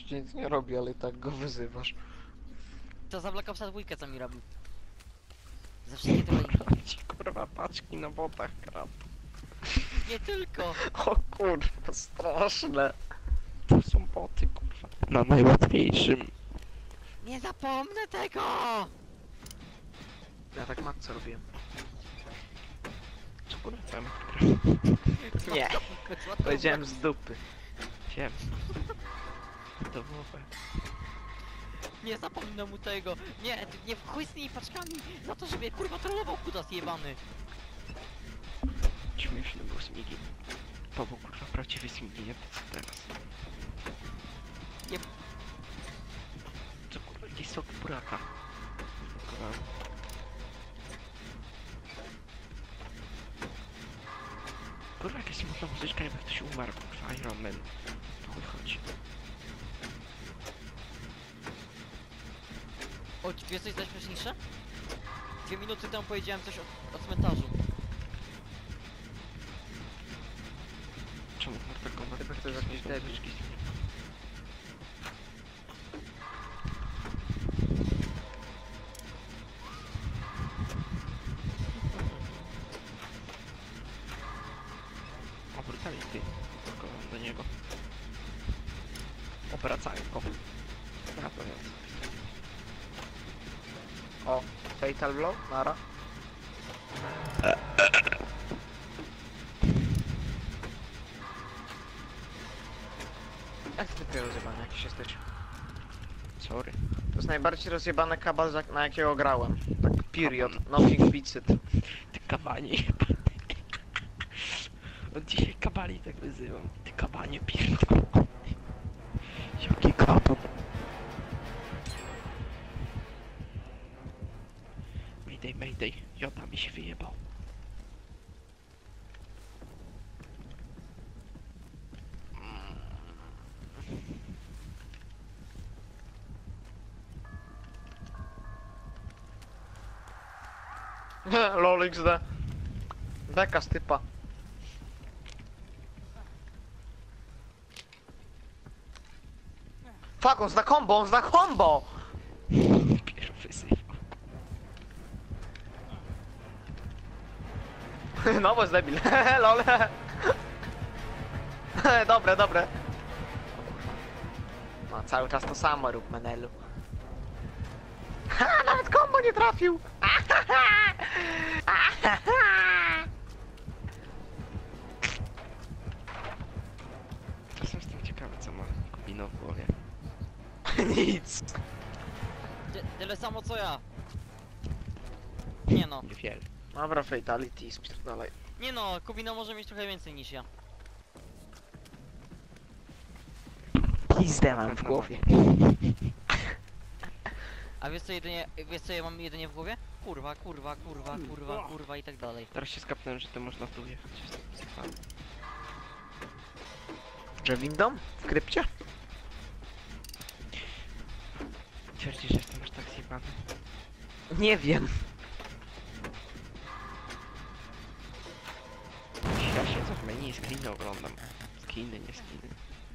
ci nic nie robi, ale i tak go wyzywasz. To za Black Opsa 2 co mi robił. Za wszystkie te linki. Kurwa, paczki na botach krab. Nie tylko! O kurwa, straszne. To są boty, kurwa. Na najłatwiejszym. Nie zapomnę tego! Ja tak matce robiłem. Co kurwa, twoja matka? Nie, powiedziałem z dupy. Wiem. To było fajne. Nie zapomnę mu tego! Nie, nie chuj z tymi paczkami! Za to, żeby kurwa trollował kutas jebany! Śmieszny był Smigi. To był kurwa prawdziwy Smigi, nie to co teraz. Jeb... Co kurwa, jakiś sok buraka. Kurwa. Kurwa, jakaś smutna muzyczka, jakby ktoś umarł, kurwa, Iron Man. To wychodzi. O, wiesz coś najśmieszniejsze? 2 minuty temu powiedziałem coś o cmentarzu. Czemu taką Chyba chcesz jakieś debiczki. O, brutality. Tylko do niego. Obracają go. Na to jest. O, Fatal Blow, nara. Jak ty dopiero rozjebany jakiś jesteś? Sorry. To jest najbardziej rozjebany kabal, na jakiego grałem. Tak, period, nothing beats it. Ty kabani. Od dzisiaj kabali tak wyzywam. Ty kabanie pierdol. Jaki kaban. Mayday, mayday. Jota mi się wyjebał. LOL XD. Beka z typa. Fuck, on zna combo, on zna combo! Dopiero wyzywał. No bo jest debil, lol. Dobre, dobre. No cały czas to samo rób, Menelu. Ha, nawet combo nie trafił! Czasem jestem ciekawy, co ma Kubino w głowie. Nic. Tyle samo co ja. Nie no. Niewiele. Dobra, fatality i spierdalaj. Nie no, Kubino może mieć trochę więcej niż ja. Pizdę mam w głowie. A wiesz co ja mam jedynie w głowie? Kurwa, kurwa, kurwa, kurwa, kurwa i tak dalej. Teraz się skapnąłem, że to można tu jechać. Jestem zjebany. Że windą? W krypcie? Twierdzisz, że jestem aż tak zjebany. Nie wiem. Ja siedzę w menu i screeny oglądam. Skiny, nie skiny.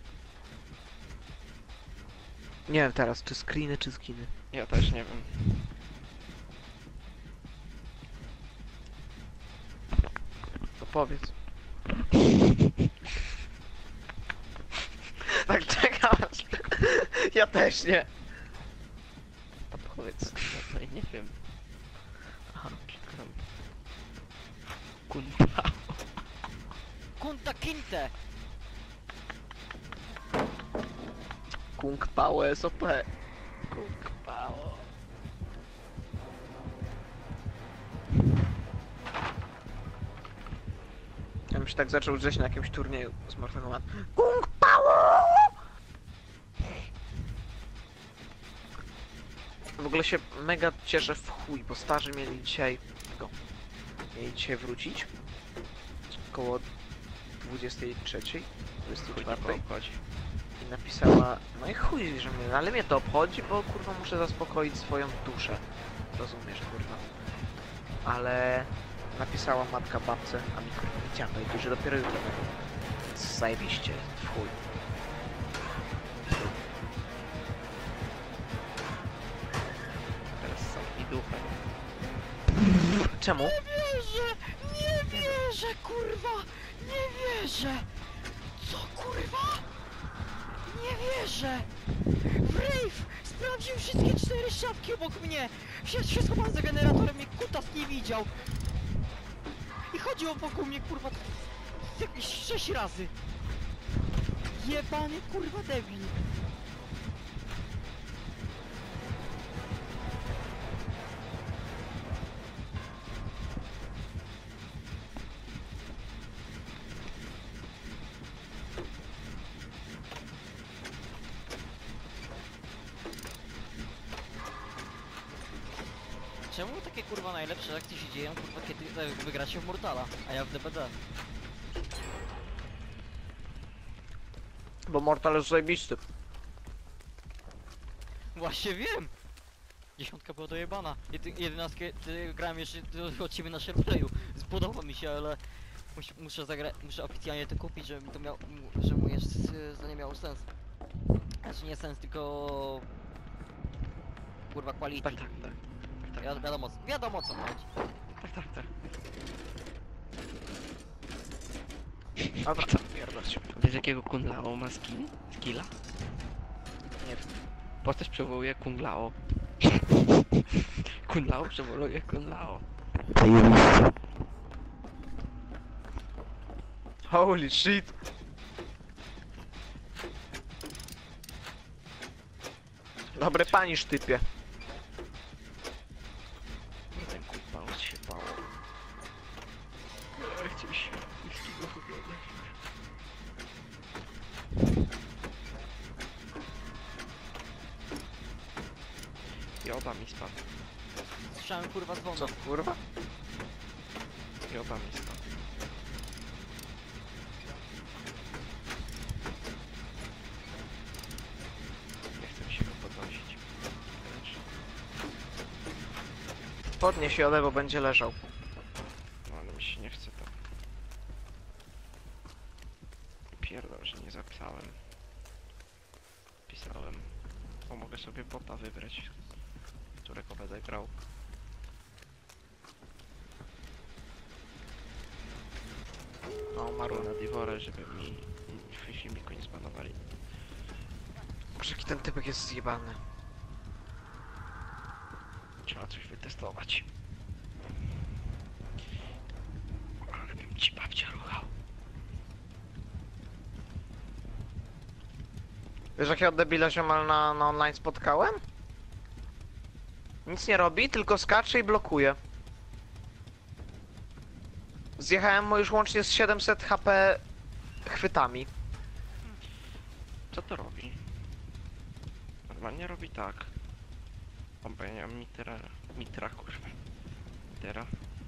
Nie wiem teraz, czy screeny, czy skiny. Ja też nie wiem. To powiedz. Tak czekam aż... Ja też nie. To powiedz. Ja to nie wiem. Aha, przykro mi. Kunta. Kunta Kinte! Kung Pao SOP. Kung Pao. Ja bym się tak zaczął drzeć na jakimś turnieju z Mortal Kombat. Kung Pao! W ogóle się mega cieszę w chuj, bo starzy mieli dzisiaj... Mieli dzisiaj wrócić. Koło 23, 24. Obchodzi. I napisała, no i chuj, że mnie, ale mnie to obchodzi, bo kurwa muszę zaspokoić swoją duszę. Rozumiesz, kurwa. Ale napisała matka babce, a mi kurwa nie chciałem powiedzieć, że dopiero jutro będą. Zajebiście, w chuj. Czemu? Nie wierzę! Nie wierzę, kurwa! Nie wierzę! Co, kurwa? Nie wierzę! Wraith sprawdził wszystkie 4 szafki obok mnie! Się schował za generatorem, mnie kutas nie widział! I chodził wokół mnie, kurwa, jakieś 6 razy! Jebany, kurwa, debil! Czemu takie kurwa najlepsze akcje się dzieją, kurwa, kiedy wygracie w Mortala, a ja w DPD? Bo Mortal jest zajebisty. Właśnie wiem! 10 była dojebana. 11 grałem jeszcze od ciebie na SharePlayu. Podoba mi się, ale muszę oficjalnie to kupić, żeby mi to miał, żeby mu jeszcze to nie miało sens. Znaczy nie sens, tylko kurwa quality. Tak, tak, tak. Tak, Wiadomo co chodzi. tak, tak, tak. Dobra, Co? pierdolcie. Wiesz jakiego Kung Lao ma skilla? Nie wiem. Postać przywołuje Kung Lao. Kung Lao przywołuje Kung Lao. Holy shit. Dobry pani sztypie. Ten Kung Lao się bało. Chce mi się niskiego wyglądać. Joda mi spadł. Słyszałem kurwa dzwon. Co kurwa? Joda mi spadł. Nie chcę mi się go podnosić. Wręcz. Podnieś jodę, bo będzie leżał. No ale mi się nie chce to. Pierdol, że nie zapisałem. Pisałem. O, mogę sobie bota wybrać, którego będę grał. No, Maru umarłem. na Divorę, żeby mi w filmiku nie zbanowali. Boże, jaki ten typek jest zjebany. Trzeba coś wytestować. Ale bym ci babcia ruchał. Wiesz jakiego debila się mal na online spotkałem? Nic nie robi, tylko skacze i blokuje. Zjechałem mu już łącznie z 700 HP chwytami. Co to robi? Normalnie robi tak. O, bo ja nie mam mitra kurwa. Mitera.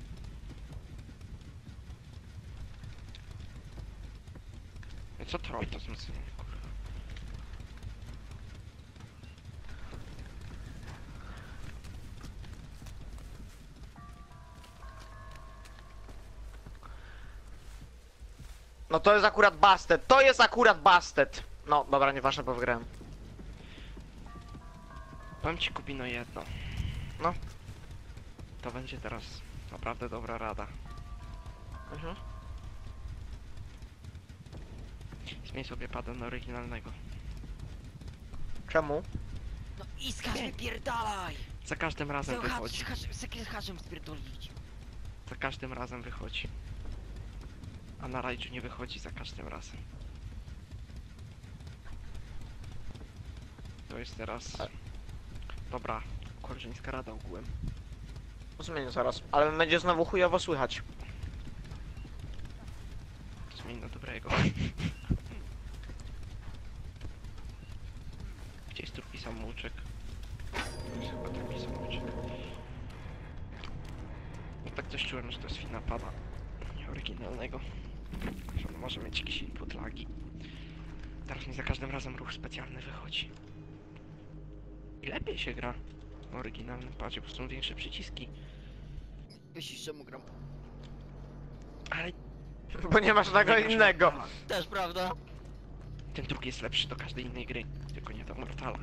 No co to robi to wzmocnienie kurwa? No to jest akurat busted, to jest akurat busted. No, dobra, nieważne, bo wygrałem. Powiem ci Kubino jedno. No. To będzie teraz naprawdę dobra rada. Mhm. Zmień sobie pada na oryginalnego. Czemu? No i skacz, wypierdalaj! Za każdym razem wychodzi. Z haczem spierdolić. Za każdym razem wychodzi. A na rajdżu nie wychodzi za każdym razem. To jest teraz... Dobra, koleżeńska rada ogółem. Zmienię zaraz, ale będzie znowu chujowo słychać. Zmień na dobrego. Gdzie jest drugi samouczek? To jest chyba drugi samouczek. No tak coś czułem, że to jest wina pada. Nie oryginalnego. Że on może mieć jakiś input lagi. Teraz mi za każdym razem ruch specjalny wychodzi. I lepiej się gra na oryginalnym padzie, bo są większe przyciski. Myślisz, czemu gram? Ale Bo nie masz tego nie grasz innego. Mortala. Też prawda? Ten drugi jest lepszy do każdej innej gry, tylko nie do Mortala.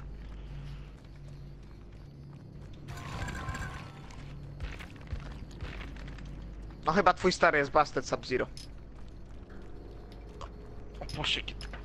No chyba twój stary jest Busted Sub-Zero. O Boże, jakie to